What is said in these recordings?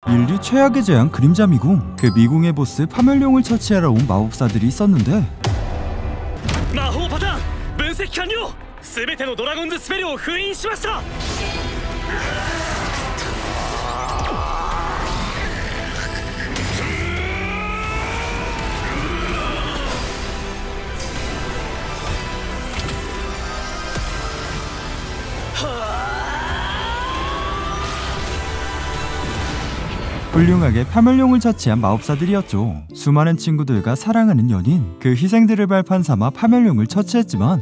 인류 최악의 재앙 그림자 미궁. 그 미궁의 보스 파멸룡을 처치하러 온 마법사들이 있었는데 魔法パターン分析完了。全てのドラゴンズスペルを封印しました。 훌륭하게 파멸룡을 처치한 마법사들이었죠. 수많은 친구들과 사랑하는 연인, 그 희생들을 발판 삼아 파멸룡을 처치했지만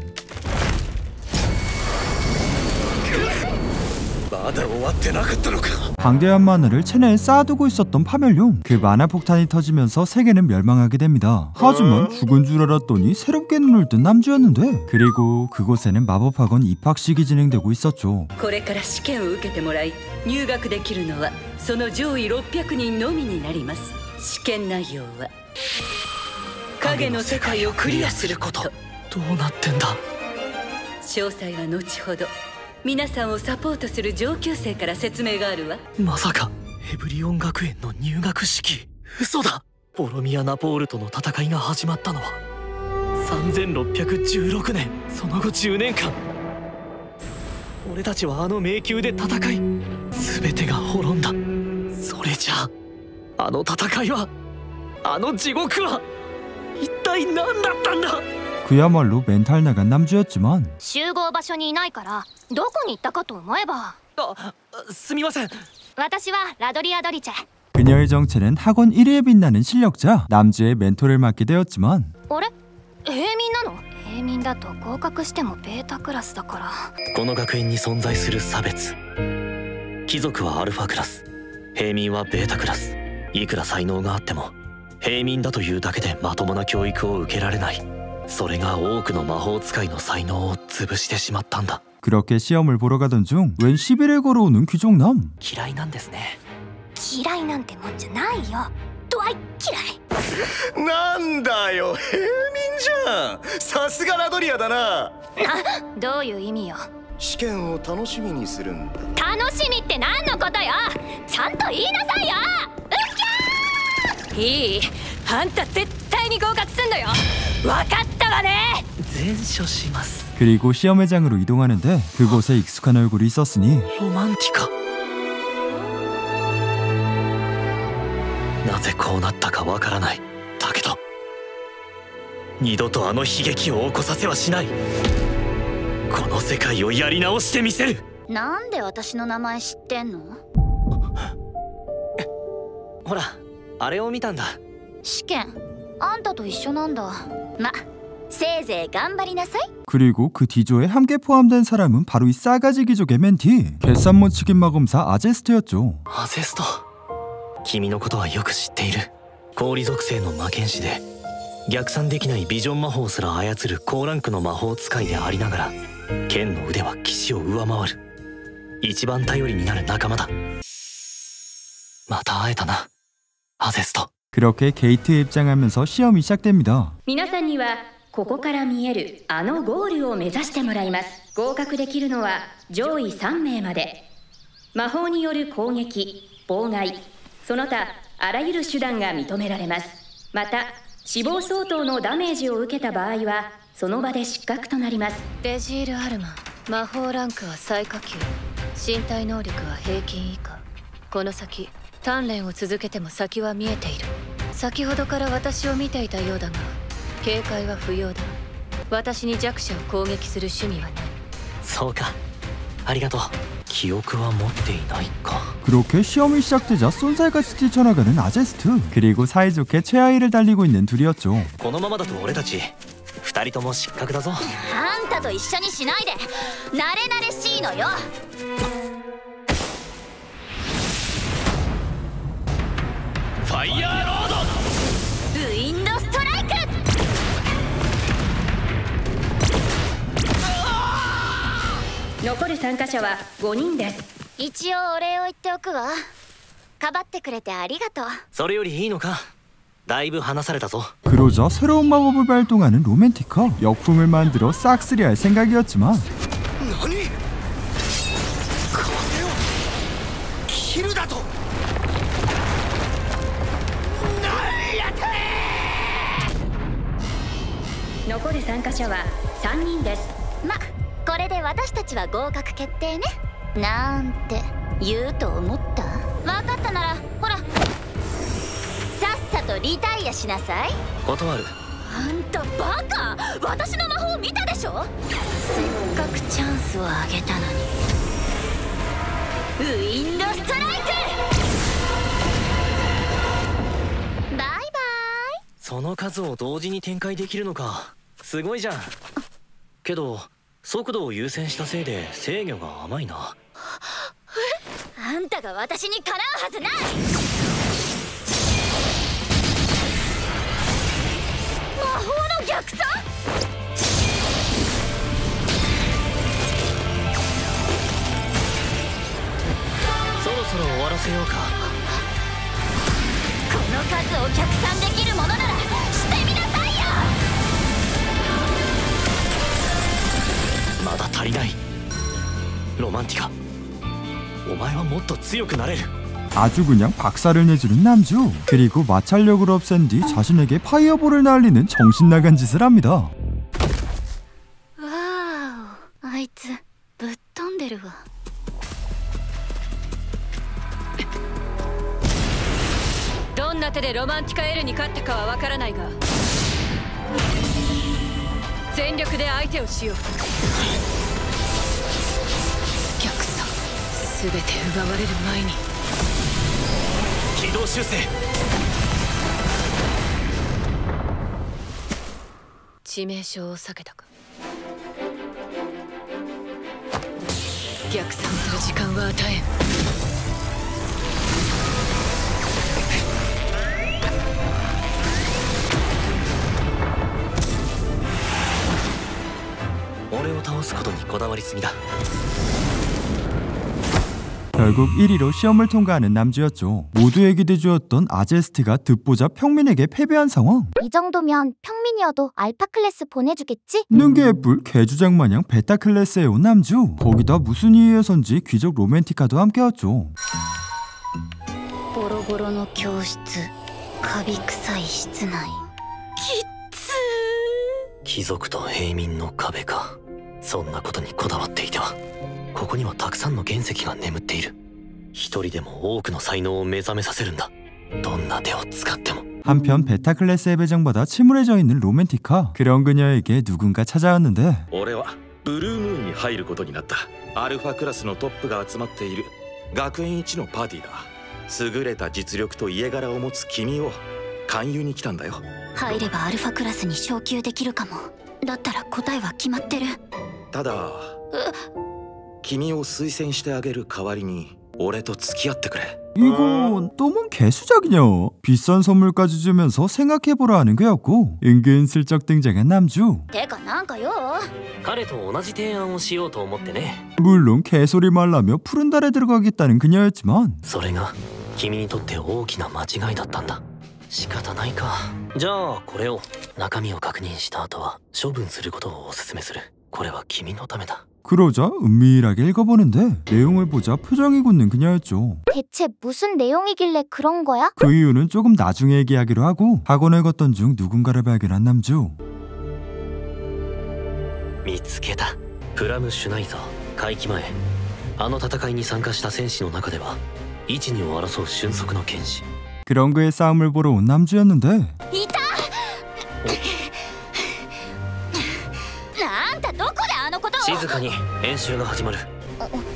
방대한 만화를 체내에 쌓아두고 있었던 파멸룡. 그 만화 폭탄이 터지면서 세계는 멸망하게 됩니다. 하지만 죽은 줄 알았더니 새롭게 눈을 뜬 남주였는데, 그리고 그곳에는 마법학원 입학식이 진행되고 있었죠. これから試験を受けてもらい入学できるのはその上位600人のみになります。試験内容は影の世界をクリアすること。 どうなってんだ。 詳細は後ほど皆さんをサポートする上級生から説明があるわ。 まさかエブリオン学園の入学式。嘘だ。ボロミア・ナポールとの戦いが始まったのは3616年。その後10年間俺たちはあの迷宮で戦い全てが滅んだ。それじゃあの戦いは、あの地獄は一体何だったんだ。 그야말로 멘탈 나간 남주였지만 集合場所にいないからどこに行ったかと思えば。 すみません。 私はラドリア・ドリチェ。 그녀의 정체는 학원 1위에 빛나는 실력자 남주의 멘토를 맡게 되었지만 あれ平民なの。平民だと合格してもベータクラスだから。 この学園に存在する差別。貴族はアルファクラス、平民はベータクラス。いくら才能があっても平民だというだけでまともな教育を受けられない。それが多くの魔法使いの才能を潰してしまったんだ。 그렇게 시험을 보러 가던 중 웬 시비를 걸어오는 귀족남. 嫌いなんですね。 嫌いなんてもんじゃないよ。ドアイ嫌い。 なんだよ、平民じゃん。さすがラドリアだな。 どういう意味よ。 試験を楽しみにするんだ。 楽しみって何のことよ。ちゃんと言いなさいよ。うっきゃー。いい、あんた絶対に合格すんのよ。分かったわね。 全処します。 그리고 시험회장으로 이동하는데 그곳에 익숙한 얼굴이 있었으니 ロマンティカ。なぜこうなったかわからない。だけど二度とあの悲劇を起こさせはしない。この世界をやり直してみせる。 なんで私の名前知ってんの。 ほらあれを見たんだ。 試験あんたと一緒なんだ。ま、せいぜい頑張りなさい。 그리고 그 D조에 함께 포함된 사람은 바로 이 싸가지 귀족의 멘티,決算못 치긴 마검사 아제스트였죠. アゼスト、君のことはよく知っている。氷属性の魔剣士で逆算できないビジョン魔法すら操る高ランクの魔法使いでありながら剣の腕は騎士を上回る一番頼りになる仲間だ。また会えたな、アゼスト。 그렇게 게이트에 입장하면서 시험이 시작됩니다. 皆さんにはここから見えるあのゴールを目指してもらいます。合格できるのは上位3名まで。魔法による攻撃、妨害、その他あらゆる手段が認められます。また死亡相当のダメージを受けた場合はその場で失格となります。 レジール・アルマン。魔法ランクは最下級、身体能力は平均以下。この先鍛錬を続けても先は見えている。先ほどから私を見ていたようだが警戒は不要だ。私に弱者を攻撃する趣味はない。そうか、ありがとう。記憶は持っていないか。 그렇게 시험이 시작되자 쏜살같이 뛰쳐나가는 아제스트. 그리고 사이좋게 최하위를 달리고 있는 둘이었죠. このままだと俺たち2人とも失格だぞ。 あんたと一緒にしないで。慣れ慣れしいのよ。 ファイヤーロード。 ウィンドストライク。 残る参加者は5人です。 一応お礼を言っておくわ。かばってくれてありがとう。 それよりいいのか。だいぶ話されたぞ。 그러자 새로운 마법을 발동하는 로맨티카. 역품을 만들어 싹쓸이 할 생각이었지만 何？風を切るだと。 残る参加者は3人です。 これで私たちは合格決定ね。なんて言うと思った？分かったならほら、さっさとリタイアしなさい。 断る。 あんたバカ！私の魔法見たでしょ。せっかくチャンスをあげたのに。ウィンドストライク！バイバイ。 その数を同時に展開できるのか、すごいじゃん。けど速度を優先したせいで制御が甘いな。 あんたが私にかなうはずない。魔法の逆算？ そろそろ終わらせようか。 この数を逆算できるものならしてみなさいよ。 まだ足りない。ロマンティカ、お前はもっと強くなれる。 아주 그냥 박살을 내주는 남주. 그리고 마찰력을 없앤 뒤 자신에게 파이어볼을 날리는 정신나간 짓을 합니다. わーお、あいつぶっ飛んでるわ。 どんな手でロマンティカ L に勝ったかはわからないが、全力で相手をしよう。逆算全て奪われる前に軌道修正。 致命傷を避けたか。逆算する時間は与えん。 俺を倒すことにこだわりすぎだ。 결국 1위로 시험을 통과하는 남주였죠. 모두의 기대주였던 아제스트가 듣보잡 평민에게 패배한 상황. 이 정도면 평민이어도 알파 클래스 보내주겠지? 능게 예쁠 개주장마냥 베타 클래스에 온 남주. 거기다 무슨 이유에선지 귀족 로맨티카도 함께였죠. ボロボロの教室、カビ臭い室内。きつー。 貴族と平民の壁か。そんなことにこだわっていては。ここにはたくさんの原石が眠っている。一人でも多くの才能を目覚めさせるんだ。どんな手を使っても。 한편 베타 클래스에 배정받아 침울해져 있는 로맨티카. 그런 그녀에게 누군가 찾아왔는데 俺はブルームーンに入ることになった。アルファクラスのトップが集まっている学園一のパーティーだ。優れた実力と家柄を持つ君を勧誘に来たんだよ。 入ればアルファクラスに昇級できるかも。だったら答えは決まってる。 ただ君を推薦してあげる代わりに俺と付き合ってくれ。 이건 너무 개수작이냐. 비싼 선물까지 주면서 생각해보라 하는 거였고 은근슬쩍 등장한 남주. てかなんかよ。 彼と同じ提案をしようと思ってね。 물론 개소리 말라며 푸른 달에 들어가겠다는 그녀였지만 それが君にとって大きな間違いだったんだ。仕方ないか。じゃあこれを中身を確認した後は処分することをお勧めする。これは君のためだ。 그러자 은밀하게 읽어보는데 내용을 보자 표정이 굳는 그녀였죠. 대체 무슨 내용이길래 그런 거야? 그 이유는 조금 나중에 얘기하기로 하고 학원을 걷던 중 누군가를 발견한 남주. 見つけた。プラム・シュナイザー。会期前あの戦いに参加した戦士の中では一二を争う俊足の剣士。 그런 그의 싸움을 보러 온 남주였는데 いた。あんたどこであのことを。 静かに。演習が始まる。 何あの生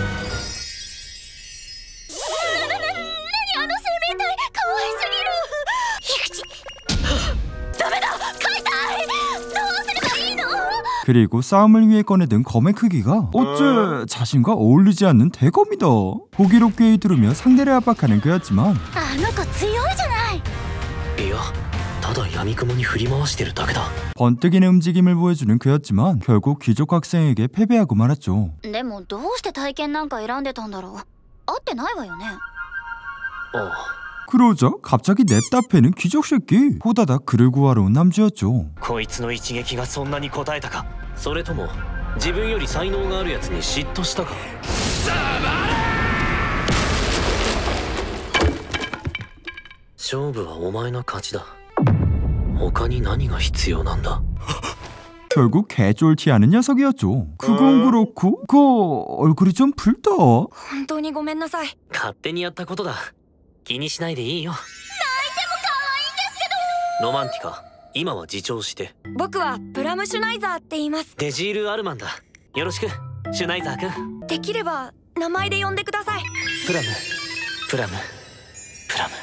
命体、かわいすぎる。ダメだ、解体。どうすればいいの。 그리고 싸움을 위해 꺼내든 검의 크기가 어째 자신과 어울리지 않는 대검이다. 호기롭게 들으며 상대를 압박하는 그였지만 あの子強いじゃない。 いや、ただ闇雲に振り回してるだけだ。 번뜩이는 움직임을 보여주는 그였지만 결국 귀족 학생에게 패배하고 말았죠. でもどうして体験なんか選んでたんだろう。合ってないわよね。 ああ。 그러자 갑자기 냅다 패는 귀족 새끼. 호다닥 그를 구하러 온 남주였죠. こいつの一撃がそんなに応えたか。それとも自分より才能があるやつに嫉妬したか。勝負はお前の勝ちだ。他に何が必要なんだ。 결국 개쫄티하는 녀석이었죠. 그건 그렇고 그 얼굴이 좀 붉다. 本当にごめんなさい。 勝手にやったことだ。気にしないでいいよ。泣いても可愛いんですけど。ロマンティカ、今は自重して。 僕はプラムシュナイザーって言います。 デジール・アルマンだ。よろしく、シュナイザー君。 できれば名前で呼んでください。 プラム、プラム、プラム。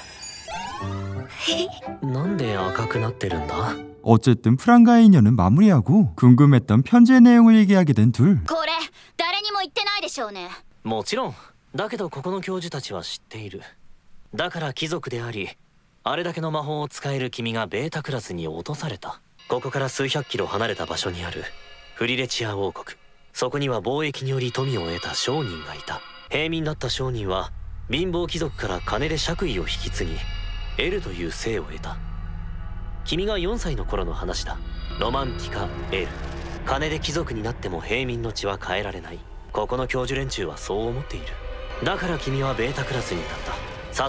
なんで赤くなってるんだ？ 어쨌든 프랑과의 인연은 마무리하고 궁금했던 편지의 내용을 얘기하게 된 둘. これ誰にも言ってないでしょうね。 もちろん。だけどここの教授たちは知っている。だから貴族であり、あれだけの魔法を使える君がベータクラスに落とされた。ここから数百キロ離れた場所にあるフリレチア王国。そこには貿易により富を得た商人がいた。平民だった商人は貧乏貴族から金で爵位を引き継ぎ、エルという姓を得た。君が4歳の頃の話だ。ロマンティカ・エル。金で貴族になっても平民の血は変えられない。ここの教授連中はそう思っている。だから君はベータクラスになった。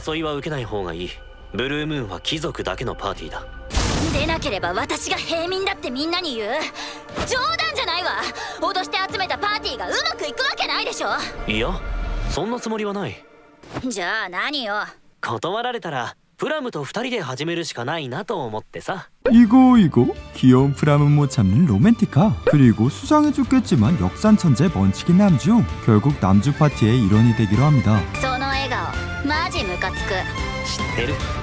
誘いは受けない方がいい。ブルームーンは貴族だけのパーティーだ。 でなければ私が平民だってみんなに言う。冗談じゃないわ。脅して集めたパーティーがうまくいくわけないでしょ。 いや、そんなつもりはない。 じゃあ何よ。 断られたらプラムと2人で始めるしかないなと思ってさ。 이거 귀여운 프람은 못 참는 로맨티카. 그리고 수상해 죽겠지만 역산 천재 먼치킨 남주. 결국 남주 파티의 일원이 되기로 합니다. その笑顔マジムカつく。 知ってる。